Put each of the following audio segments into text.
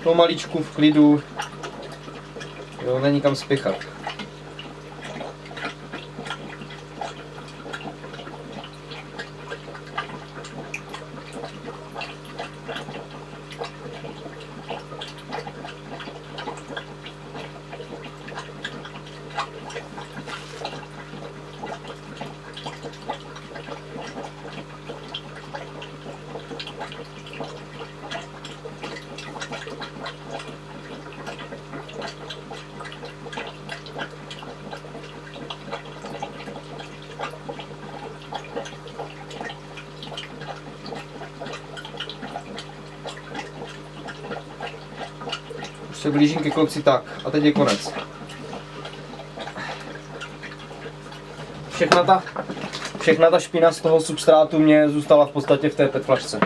pomaličku v klidu, jo, není kam spěchat. Se blížím ke konci, tak a teď je konec. Všechna ta špína z toho substrátu mě zůstala v podstatě v té PET flašce.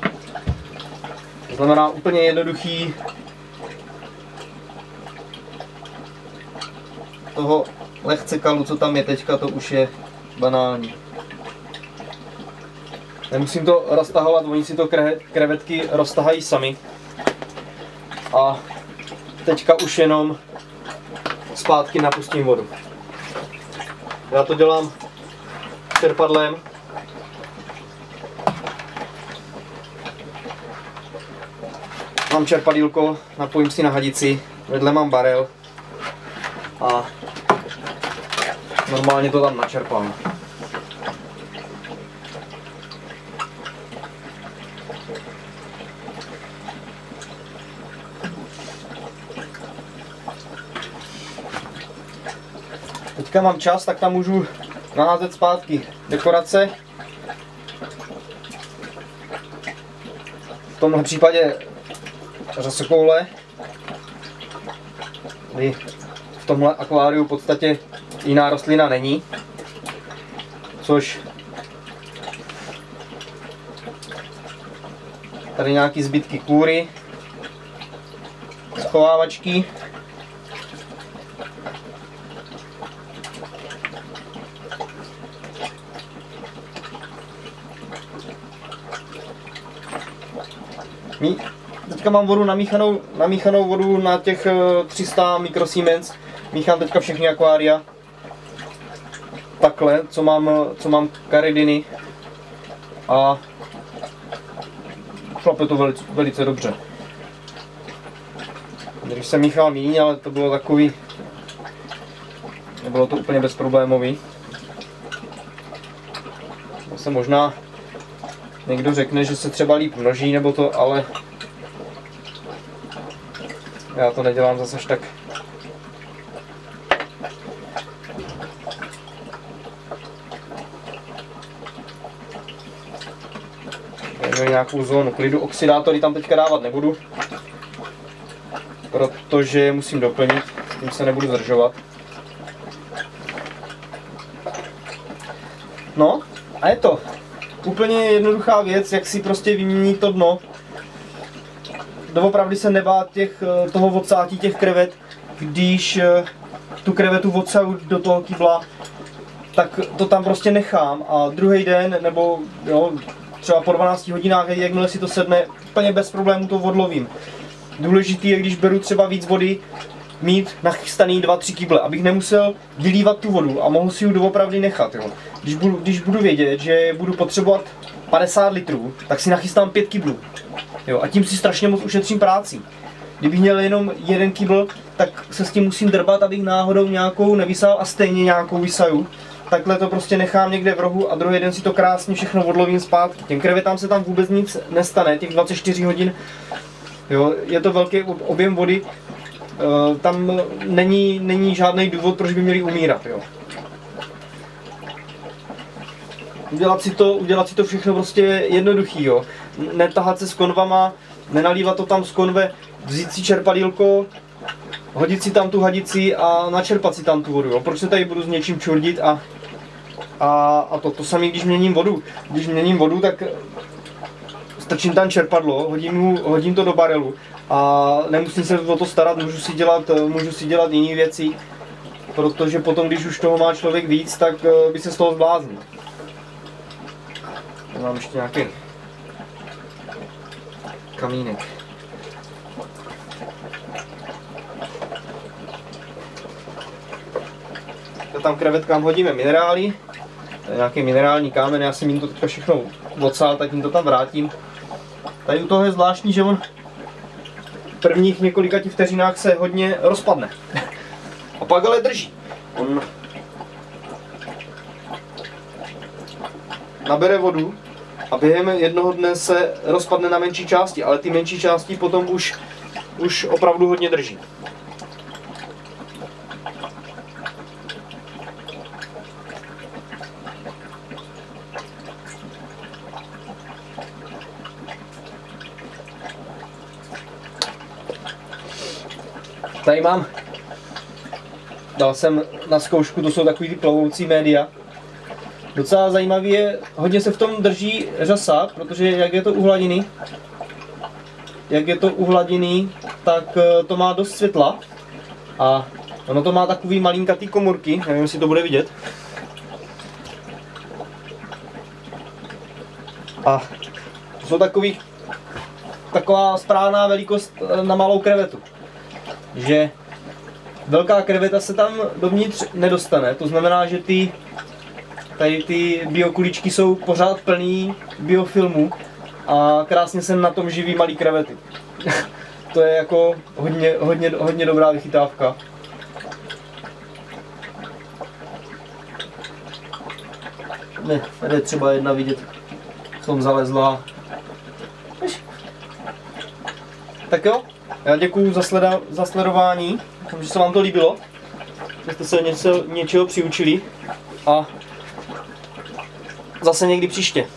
To znamená úplně jednoduchý. Toho lehce kalu, co tam je teďka, to už je banální. Nemusím to roztahovat, oni si to krevetky roztahají sami. A teďka už jenom zpátky napustím vodu. Já to dělám čerpadlem. Mám čerpadýlko, napojím si na hadici, vedle mám barel a normálně to tam načerpám. Teďka mám čas, tak tam můžu naházet zpátky dekorace. V tomhle případě řasokoule, kdy v tomhle akváriu v podstatě jiná rostlina není, což tady nějaký zbytky kůry, schovávačky. Teďka mám vodu namíchanou vodu na těch 300 mikrosiemens. Míchám teďka všechny akvária. Takhle, co mám karidiny. A šlape to velice dobře. Když jsem míchal míň, ale to bylo takový, nebylo to úplně bezproblémový. Zase možná někdo řekne, že se třeba líp množí nebo to, ale já to nedělám zase až tak. Máme nějakou zónu klidu. Oxidátory tam teďka dávat nebudu, protože je musím doplnit, tím se nebudu zdržovat. No a je to úplně jednoduchá věc, jak si prostě vyměnit to dno. Doopravdy se nebát toho odsátí těch krevet, když tu krevetu odsaju do toho kýbla, tak to tam prostě nechám a druhý den nebo jo, třeba po 12 hodinách, jakmile si to sedne, úplně bez problémů to odlovím. Důležitý je, když beru třeba víc vody, mít nachystaný 2-3 kýble, abych nemusel vylívat tu vodu a mohl si ji doopravdy nechat. Jo. Když budu vědět, že budu potřebovat 50 litrů, tak si nachystám 5 kyblů. Jo, a tím si strašně moc ušetřím práci. Kdybych měl jenom jeden kýbl, tak se s tím musím drbat, abych náhodou nějakou nevysál a stejně nějakou vysaju. Takhle to prostě nechám někde v rohu a druhý den si to krásně všechno odlovím zpátky. Těm krevetám se tam vůbec nic nestane, těch 24 hodin. Jo, je to velký objem vody, tam není žádný důvod, proč by měli umírat. Jo. Udělat si to všechno prostě jednoduchý. Jo. Netahat se s konvama, nenalívat to tam z konve, vzít si čerpadýlko, hodit si tam tu hadici a načerpat si tam tu vodu. Jo. Proč se tady budu s něčím čurdit a to samé, když měním vodu. Když měním vodu, tak strčím tam čerpadlo, hodím to do barelu a nemusím se o to starat, můžu si dělat jiné věci, protože potom, když už toho má člověk víc, tak by se z toho zbláznil. Mám ještě nějaký kamínek. tam krevetkám hodíme minerály. To je nějaký minerální kámen, já jsem jim to teďka všechno odsál, tak jim to tam vrátím. Tady u toho je zvláštní, že on v prvních několika vteřinách se hodně rozpadne. A pak ale drží. On nabere vodu a během jednoho dne se rozpadne na menší části, ale ty menší části potom už opravdu hodně drží. Tady mám, dal jsem na zkoušku, to jsou takový ty plovoucí média. Docela zajímavý je, hodně se v tom drží řasák, protože jak je to uhladěný, tak to má dost světla. A ono to má takový malinkatý komůrky, nevím, jestli to bude vidět. A to jsou taková správná velikost na malou krevetu. Že velká kreveta se tam dovnitř nedostane, to znamená, že tady ty biokuličky jsou pořád plný biofilmu a krásně se na tom živí malý krevety. To je jako hodně dobrá vychytávka. Ne, tady je třeba jedna vidět, v tom zalezla. Tak jo, já děkuju za sledování, doufám, že se vám to líbilo, že jste se něčeho přiučili a zase někdy příště.